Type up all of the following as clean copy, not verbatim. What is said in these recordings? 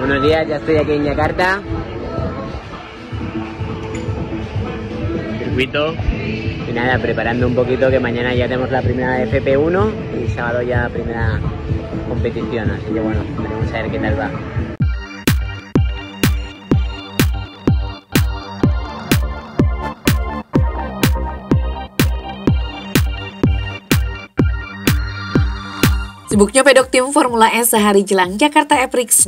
Buenos días, ya estoy aquí en Yakarta. Circuito. Y nada, preparando un poquito que mañana ya tenemos la primera de FP1 y sábado ya primera competición. Así que bueno, veremos a ver qué tal va. Sibuknya pedok tim Formula E sehari jelang Jakarta E-Prix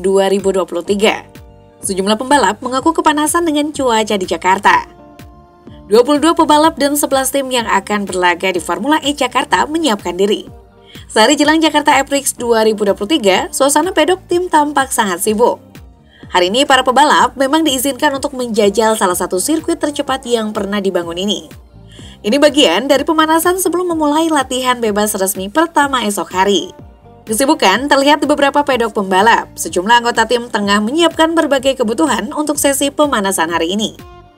2023. Sejumlah pembalap mengaku kepanasan dengan cuaca di Jakarta. 22 pebalap dan 11 tim yang akan berlaga di Formula E Jakarta menyiapkan diri. Sehari jelang Jakarta E-Prix 2023, suasana pedok tim tampak sangat sibuk. Hari ini para pebalap memang diizinkan untuk menjajal salah satu sirkuit tercepat yang pernah dibangun ini. Ini bagian dari pemanasan sebelum memulai latihan bebas resmi pertama esok hari. Kesibukan terlihat di beberapa pedok pembalap. Sejumlah anggota tim tengah menyiapkan berbagai kebutuhan untuk sesi pemanasan hari ini.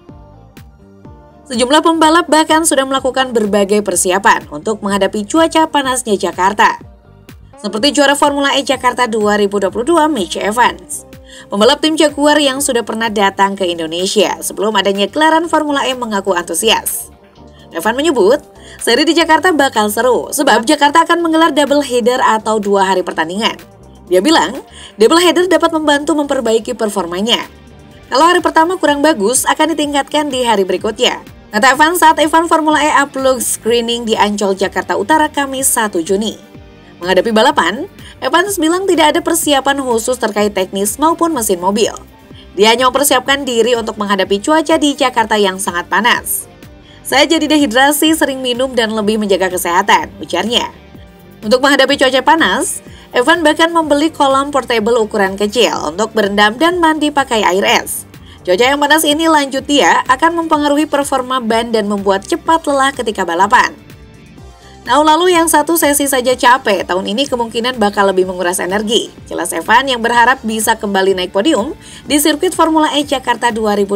Sejumlah pembalap bahkan sudah melakukan berbagai persiapan untuk menghadapi cuaca panasnya Jakarta. Seperti juara Formula E Jakarta 2022 Mitch Evans. Pembalap tim Jaguar yang sudah pernah datang ke Indonesia sebelum adanya gelaran Formula E mengaku antusias. Evan menyebut, seri di Jakarta bakal seru sebab Jakarta akan menggelar double header atau 2 hari pertandingan. Dia bilang, double header dapat membantu memperbaiki performanya. Kalau hari pertama kurang bagus, akan ditingkatkan di hari berikutnya. Kata Evan saat event Formula E upload screening di Ancol, Jakarta Utara, Kamis 1 Juni. Menghadapi balapan, Evans bilang tidak ada persiapan khusus terkait teknis maupun mesin mobil. Dia hanya mempersiapkan diri untuk menghadapi cuaca di Jakarta yang sangat panas. Saya jadi dehidrasi, sering minum dan lebih menjaga kesehatan, ujarnya. Untuk menghadapi cuaca panas, Evan bahkan membeli kolam portable ukuran kecil untuk berendam dan mandi pakai air es. Cuaca yang panas ini lanjut dia akan mempengaruhi performa ban dan membuat cepat lelah ketika balapan. Tahun lalu yang satu sesi saja capek, tahun ini kemungkinan bakal lebih menguras energi. Jelas Evan yang berharap bisa kembali naik podium di sirkuit Formula E Jakarta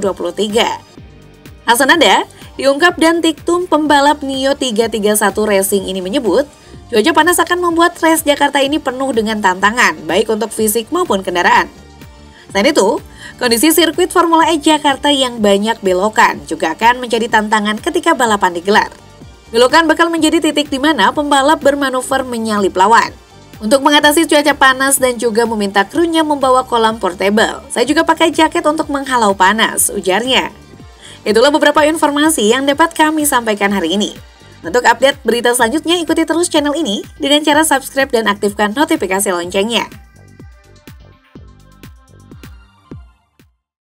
2023. Hasanada diungkap dan Tiktum pembalap Nio 331 Racing ini menyebut, cuaca panas akan membuat race Jakarta ini penuh dengan tantangan, baik untuk fisik maupun kendaraan. Selain itu, kondisi sirkuit Formula E Jakarta yang banyak belokan juga akan menjadi tantangan ketika balapan digelar. Belokan bakal menjadi titik di mana pembalap bermanuver menyalip lawan. Untuk mengatasi cuaca panas dan juga meminta krunya membawa kolam portable, saya juga pakai jaket untuk menghalau panas, ujarnya. Itulah beberapa informasi yang dapat kami sampaikan hari ini. Untuk update berita selanjutnya, ikuti terus channel ini dengan cara subscribe dan aktifkan notifikasi loncengnya.